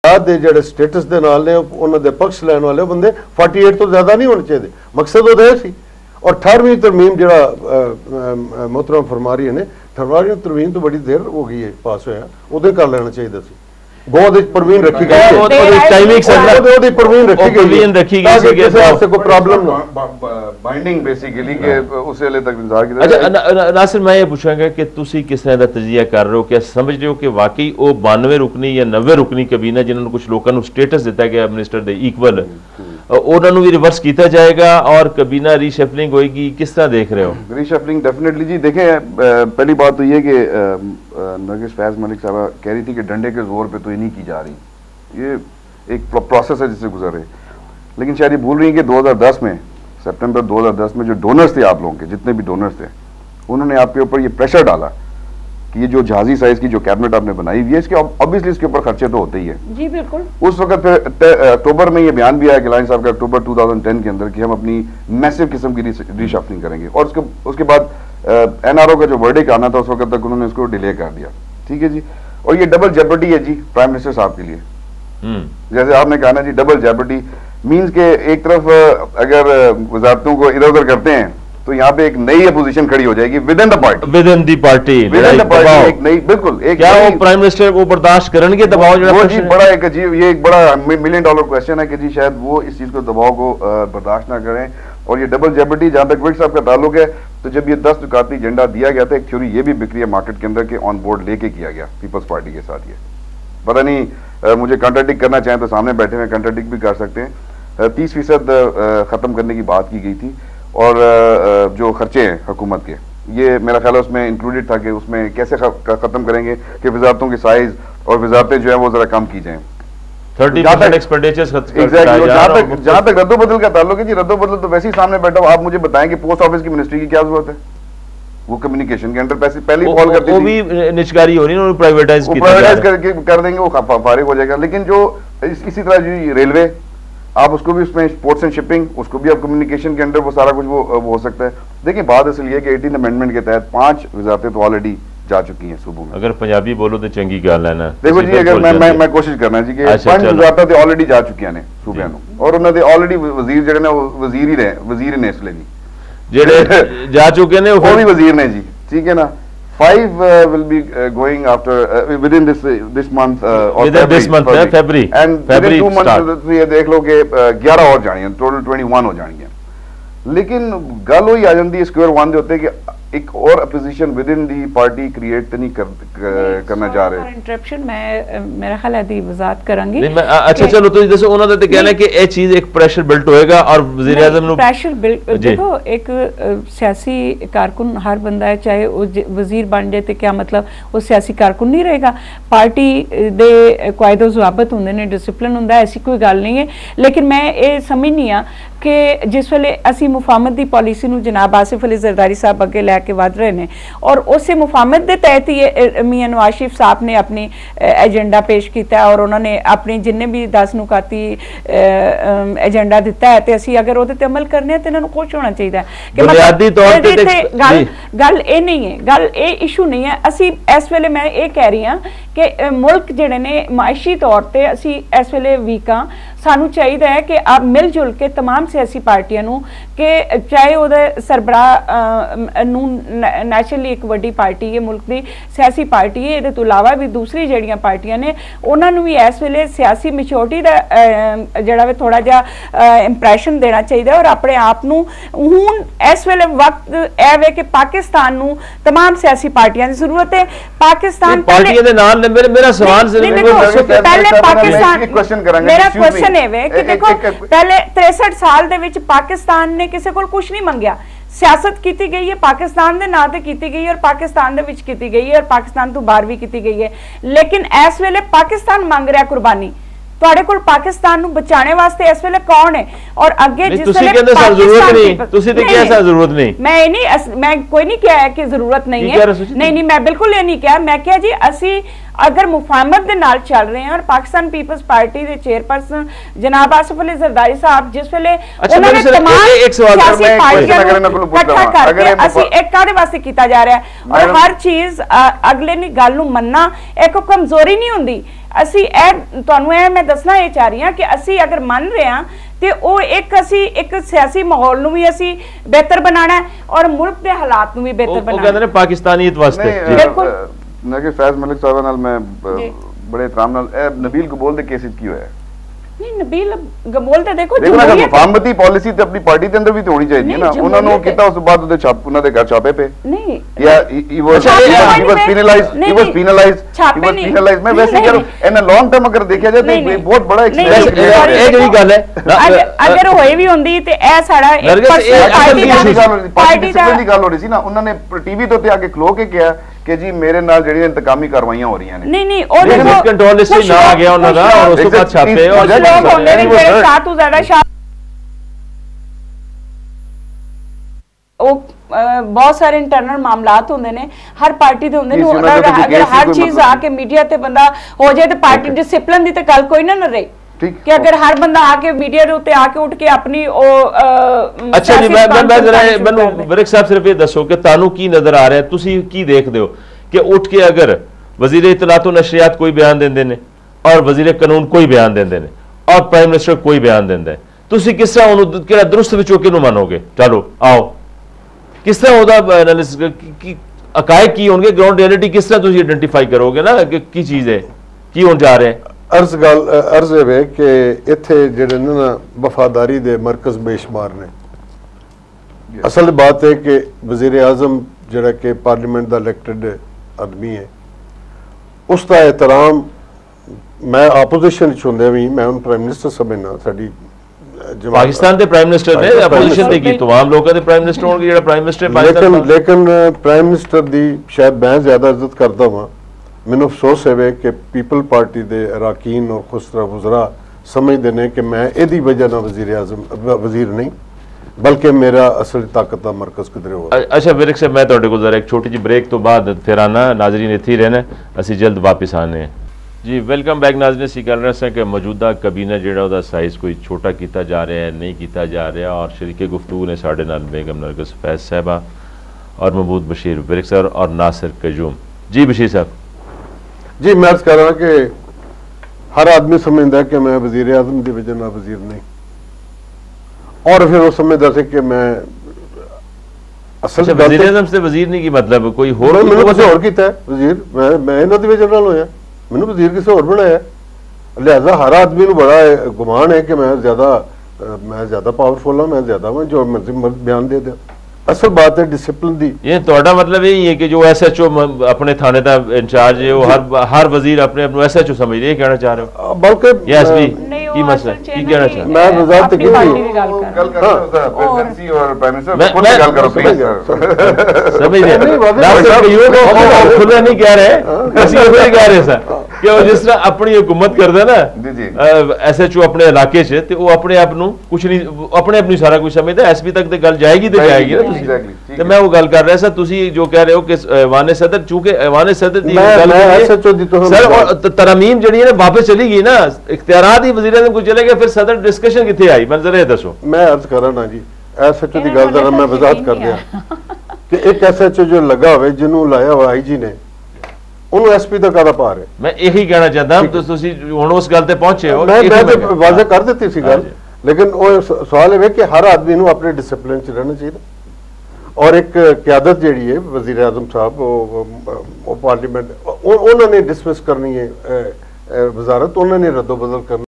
ਦੇ ਜਿਹੜੇ ਸਟੇਟਸ ਦੇ ਨਾਲ ਨੇ ਉਹਨਾਂ ਦੇ ਪਕਸ਼ ਲੈਣ ਵਾਲੇ ਬੰਦੇ 48 ਤੋਂ ਜ਼ਿਆਦਾ ਨਹੀਂ ਹੋਣੇ ਚਾਹੀਦੇ। ਮਕਸਦ ਉਹਦਾ ਇਹ ਸੀ। ਔਰ 18ਵੀਂ ਤਰਮੀਮ ਜਿਹੜਾ ਮੁਹਤਰਮ ਫਰਮਾ ਰਹੀ ਨੇ 18ਵੀਂ ਤਰਮੀਮ ਤੋਂ ਬੜੀ ਦੇਰ ਹੋ ਗਈ ਹੈ ਪਾਸ ਹੋਇਆ, ਉਹਦੇ ਕਰ ਲੈਣਾ ਚਾਹੀਦਾ ਸੀ। ਬਹੁਤ ਇੱਕ ਪ੍ਰਵੀਨ ਰੱਖੀ गई है, टाइमिंग से ਉਹਦੀ ਪ੍ਰਵੀਨ ਰੱਖੀ गई है रखी गई ਸੀ ਕਿਸੇ ਵਾਸਤੇ ਕੋਈ प्रॉब्लम ना बाइंडिंग बेसिकली के उस वेले तक इंतजार की। अच्छा नासिर, मैं ये पूछांगा कि तुसी किस तरह का तजिया कर रहे हो, क्या समझ रहे हो कि वाकई वो 92 रुकनी या 90 रुकनी कैबिनेट जिन्होंने कुछ लोगों को स्टेटस दिता गया मिनिस्टर दे इक्वल उन्होंने भी रिवर्स किया जाएगा और कैबिनेट रीशफलिंग होगी, किस तरह देख रहे हो? रीशफलिंग डेफिनेटली जी। देखें, पहली बात तो ये कि नरगिस फैज मलिक साहबा कह रही थी कि डंडे के जोर पे तो ये नहीं की जा रही, ये एक प्रोसेस है जिससे गुजर रहे। लेकिन शायद ये भूल रही है कि 2010 में, सितंबर 2010 में जो डोनर्स थे आप लोगों के, जितने भी डोनर्स थे, उन्होंने आपके ऊपर ये प्रेशर डाला कि ये जो जहाजी साइज की जो कैबिनेट आपने बनाई हुई है, इसके ऑब्वियसली इसके ऊपर खर्चे तो होते ही है जी, बिल्कुल। उस वक्त फिर अक्टूबर में ये बयान भी आया गिलानी साहब का अक्टूबर 2010 के अंदर कि हम अपनी मैसिव किस्म की रीशफलिंग करेंगे। और उसके बाद एनआरओ का जो वर्डिक्ट आना था उस वक्त तक उन्होंने इसको डिले कर दिया। ठीक है जी। और ये डबल जेपर्डी है जी प्राइम मिनिस्टर साहब के लिए। जैसे आपने कहा ना जी, डबल जेपर्डी मीन्स के एक तरफ अगर वजारतों को इधर उधर करते हैं तो यहाँ पे एक नई अपोजिशन खड़ी हो जाएगी विद इन द पार्टी, एक नई, बिल्कुल एक क्या वो प्राइम मिनिस्टर वो बर्दाश्त करेंगे दबाव? वो जी बड़ा एक अजीब, ये एक बड़ा $1 मिलियन क्वेश्चन है कि जी शायद वो इस चीज को दबाव को बर्दाश्त ना करें। और ये डबल जेपर्डी जहां तक विक साहब का ताल्लुक है, तो जब ये 10 नुकाती एजेंडा दिया गया था, एक थ्योरी ये भी बिक्री है मार्केट के अंदर के ऑन बोर्ड लेके किया गया पीपल्स पार्टी के साथ। ये पता नहीं मुझे कंट्राडिक्ट करना चाहें तो सामने बैठे हुए कंट्राडिक्ट भी कर सकते हैं। 30% खत्म करने की बात की गई थी और जो खर्चे हैं हुकूमत के, ये मेरा ख्याल है उसमें इंक्लूडेड था कि उसमें कैसे खत्म करेंगे कि वजारतों की साइज और वजारतें जो है वो जरा कम की जाएं। 30% एक्सपेंडिचर्स जहां तक रद्दोबदल का ताल्लुक है जी, रद्दोबदल तो वैसे ही सामने बैठा हुआ। आप मुझे बताएं कि पोस्ट ऑफिस की मिनिस्ट्री की क्या जरूरत है? वो कम्युनिकेशन के अंडर पैसे पहले ही फॉल करती थी, वो भी निजकारी हो रही है, प्राइवेटाइज कर देंगे, वो फारिग हो जाएगा। लेकिन जो इसी तरह जी रेलवे, आप उसको भी उसमें स्पोर्ट्स एंड शिपिंग, उसको भी आप कम्युनिकेशन के अंदर वो सारा कुछ वो हो सकता है। देखिए बात असल ये कि 18 अमेंडमेंट के तहत 5 वजारतें तो ऑलरेडी जा चुकी हैं सूबों में। अगर पंजाबी बोलो तो चंगी गल है ना। देखो जी, अगर मैं कोशिश करना जी कि 5 वजारतां तो ऑलरेडी जा चुकी ने सूबे नूं, और उन्होंने ऑलरेडी वजीर जेडे ने वजीर ही रहे, वजीर ने इसलिए भी जेडे जा चुके ने वो भी वजीर ने जी। ठीक है ना। 5 will be going after within this month or February, and within 2 months ये देख लो कि 11 और जानी है, टोटल 21 हो जानी है। लेकिन गल वही आ जाती है स्क्वायर वन जो होते हैं कि एक और opposition within the party create नहीं करना चाह रहे। इंटरप्शन मैं मेरा ख्याल है दी वजात करूंगी। अच्छा चलो, तो जैसे उन्होंने तो कहना है कि ये चीज एक प्रेशर बिल्ट होएगा और वज़ीर आज़म प्रेशर बिल्ट। देखो, एक सियासी कारकुन हर बंदा है, चाहे वो वजीर बन जाए तो क्या मतलब वो सियासी कारकुन नहीं रहेगा। पार्टी दे कायदो ज़वाबत होंदे ने, डिसिप्लिन होंदा है, ऐसी कोई गल नहीं है। लेकिन मैं ये समझनी हाँ कि जिस वेले असी मुफाहमत की पॉलिसी नूं जनाब आसिफ अली जरदारी साहब अगे लैके वध रहे हैं और उस मुफाहमत के तहत ही मियां नवाज शरीफ साहब ने अपनी एजेंडा पेश किया और उन्होंने अपनी जिन्ने भी 10 नुकाती एजेंडा दिता है, तो असी अगर वो अमल करने हैं तो इन्होंने खुश होना चाहिए कि गल ये नहीं है, गल ये इशू नहीं है। असी इस वेले मैं ये कह रही हाँ कि मुल्क जिहड़े ने मायशी तौर पर असी इस वेले वीक हाँ, सानू चाहिए है कि आप मिलजुल के तमाम सियासी पार्टियां नूं कि चाहे उहदे सरबराह नैशनली एक वड्डी पार्टी है, मुल्क की सियासी पार्टी है, ये तो इलावा भी दूसरी जड़ियां पार्टियां ने उन्होंने भी इस वेले सियासी मैच्योरिटी का जिहड़ा वे थोड़ा जिहा इंप्रैशन देना चाहिए और अपने आप नूं हुण इस वेले वक्त ए वे कि पाकिस्तान नूं तमाम सियासी पार्टियां की जरूरत है। पाकिस्तान पार्टियां दे नाल मेरा सवाल पहले पाकिस्तान मेरा क्वेश्चन कि देखो पहले 63 साल दे विच पाकिस्तान ने किसी को कुछ नहीं मंगया, सियासत की गई है पाकिस्तान के नाम से की गई है और पाकिस्तान दे विच की गई है और पाकिस्तान तो बाहर भी की गई है। लेकिन इस वेले पाकिस्तान मांग रहा कुर्बानी, तुहाडे कोल पाकिस्तान नूं बचाने वास्ते इस वेले कौन है? और अगे जिस जरूरत नहीं, मैं कोई नहीं कहा कि जरूरत नहीं है, नहीं मैं बिल्कुल ये नहीं कहा। मैं कहा जी असी अगर मुफाहमत दे नाल चल रहे हैं और पाकिस्तान पीपल्स पार्टी के चेयरपर्सन जनाब आसिफ अली जरदारी साहब जिस वेले उन्होंने तमाम सियासी पार्टियां इकट्ठा करके ਅਸੀਂ ਇੱਕ ਕਾਹਦੇ ਵਾਸਤੇ ਕੀਤਾ ਜਾ ਰਿਹਾ ਹੈ और हर चीज अगले नी गल नूं मनना एक कमजोरी नहीं हुंदी ਅਸੀਂ ਇਹ ਤੁਹਾਨੂੰ ਇਹ ਮੈਂ ਦੱਸਣਾ ਇਹ ਚਾਹ ਰਹੀ ਹਾਂ ਕਿ ਅਸੀਂ ਅਗਰ ਮੰਨ ਰਹੇ ਹਾਂ ਤੇ ਉਹ ਅਸੀਂ ਇੱਕ ਸਿਆਸੀ ਮਾਹੌਲ ਨੂੰ ਵੀ ਅਸੀਂ ਬਿਹਤਰ ਬਣਾਉਣਾ ਔਰ ਮੁਲਕ ਦੇ ਹਾਲਾਤ ਨੂੰ ਵੀ ਬਿਹਤਰ ਬਣਾਉਣਾ ਉਹ ਕਹਿੰਦੇ ਨੇ ਪਾਕਿਸਤਾਨੀਅਤ ਵਾਸਤੇ ਬਿਲਕੁਲ ਨਾ ਕਿ ਫੈਜ਼ ਮਲਿਕ ਸਾਹਿਬ ਨਾਲ ਮੈਂ ਬੜੇ ਇਤਰਾਮ ਨਾਲ ਨਬੀਲ ਗਬੋਲ ਦੇ ਕੇਸ ਵਿੱਚ ਕੀ ਹੋਇਆ नहीं नबील गमोल तो देखो मुफाहमती पॉलिसी तो अपनी पार्टी के अंदर भी तो होनी चाहिए ना उन्होंने किया उस बाद उन्होंने घर छापे पे नहीं या he was penalized मैं वैसे कह रहा हूं इन लॉन्ग टर्म अगर देखा जाए तो बहुत बड़ा एक गल है अगर होए भी होंदी ते ए साडा एक पार्टी दी गल हो रही सी ना उन्होंने टीवी तो आके खलो के किया कि जी मेरे नाल जेडी इंतकामी कार्रवाइयां हो रही हैं नहीं और देखो कंट्रोल लिस्ट ना आ गया उन्होंने और उसके बाद छापे और लोग होंगे भी मेरे साथ तो ज्यादा बहुत सारे इंटरनल मामलात होंगे ने हर पार्टी दे होंगे ने अगर हर चीज आके मीडिया ते बंदा हो जाए तो पार्टी डिसिप्लिन दी तो गल कोई ना रही कि अगर हर बंदा आके मीडिया दे उत्ते आके उठ के अपनी अच्छा जी मैं जरा मैनू विरक साहब सिर्फ ये दसो कि तानू की नजर आ रहा है तुसी की देखदे हो कि उठ के अगर वजीर इतलात व नशरियात कोई बयान देंदे ने और वजीर कानून कोई बयान देंदे ने और प्राइम मिनिस्टर कोई बयान देंदा है तुसी किस तरह उन्होंने किहड़ा दुरुस्त विचों किहनूं मनोगे चलो आओ किस तरह ओहदा एनालिसिस की अकायद की होंगे ग्राउंड रियलिटी किस तरह तुसी आइडेंटिफाई करोगे ना कि की चीज है की होण जा रहा है अर्ज है कि इत्थे जिहड़े ना वफादारी दे मरकज बेशुमार ने असल बात है कि वजीर आजम जिहड़ा कि पार्लीमेंट दा इलैक्टेड आदमी है उसका एहतराम मैं आपोजिशन होंदे भी मैं उन प्राइम मिनिस्टर समझना साडी पाकिस्तान के प्राइम मिनिस्टर ने अपोजिशन दे की तमाम लोगों के प्राइम मिनिस्टर होंगे जेड़ा प्राइम मिनिस्टर लेकिन प्राइम मिनिस्टर दी शायद मैं ज्यादा इज्जत करता हां मैनू अफसोस है कि पीपल पार्टी के अराकीन और खुसरा वज़रा समझते हैं कि मैं यदी वजह ना वजीर आजम वजीर नहीं बल्कि मेरा असल ताकत का मरकज किधरे हो। अच्छा विरक साहब मैं तुहाडे कोल जरा एक छोटी जी ब्रेक तो बाद फिर आना नाजरीन इत्थे ही रहना असीं जल्द वापस आने हैं जी वेलकम बैक नाजरीन असीं कह रहे हैं कि मौजूदा कैबिनेट जिहड़ा उहदा साइज़ कोई छोटा किया जा रहा है नहीं किया जा रहा और शरीके गुफ्तगू ने साडे नाल बेगम नरगिस फैज़ साहबा और महमूद बशीर विरक साहब और नासिर कजूम जी बशीर साहब जी मैं अर्ज कर रहा कि हर आदमी समझता है कि मैं वजीर आजम की वजह ना वजीर नहीं और फिर वो समझता है कि मैं असल वजीर आजम से वजीर नहीं की मतलब कोई होर मैंने किसी होर कीता है वजीर मैं इन्हां दी वजह नाल होया मैंने वजीर किसी होर बनाया लिहाजा हर आदमी को बड़ा गुमान है कि मैं ज्यादा पावरफुल हाँ मैं ज्यादा हूँ जो मर्जी बयान दे दे असल बात है डिसिप्लिन दी ये तोड़ा मतलब यही है कि जो SHO अपने थाने का इंचार्ज है वो हर वजीर अपने अपने SHO समझ रहे कहना चाह रहे हो बल्कि एसपी की मसला की कहना चाह रहे मैं वजारत की प्रेसिडेंसी और प्राइम मिनिस्टर खुद गल करो प्लीज समझ रहे खुद नहीं कह रहे ਅਸੀਂ ਉਹ कह रहे सर कि वो जिस तरह अपनी हुकूमत करदा ना SHO अपने इलाके च ते वो अपने आप नु कुछ नहीं अपने अपनी सारा कुछ समझदा SP तक ते गल जाएगी ते जाएगी ना तो मैं वो गल कर रहा सर तुसी जो कह रहे हो कि ऐवान सदर चूंकि ऐवान सदर दी गल सर और तरमीम जड़ी है ना वापस चली गई ना इख्तियारात ही वज़ीर आज़म को चले गए फिर सदर डिस्कशन किथे आई मैं जरा दसो मैं अर्ज कर रहा ना जी SHO दी गल जरा मैं वजाहत कर दिया कि एक SHO जो लगा हुआ जिन्हों लाया हुआ IG ने उन्होंने SP तक आधा पा रहे मैं यही कहना चाहता हूं तो तुसी हुण उस गल ते पहुंचे हो मैं तो वाज़े कर देती सी गल लेकिन वो सवाल है कि हर आदमी को अपने डिसिप्लिन च रहना चाहिए और एक क्यादत जी है वजीर आजम साहब वो पार्लीमेंट उन्होंने डिसमिस करनी है वजारत उन्होंने रद्दो बदल करनी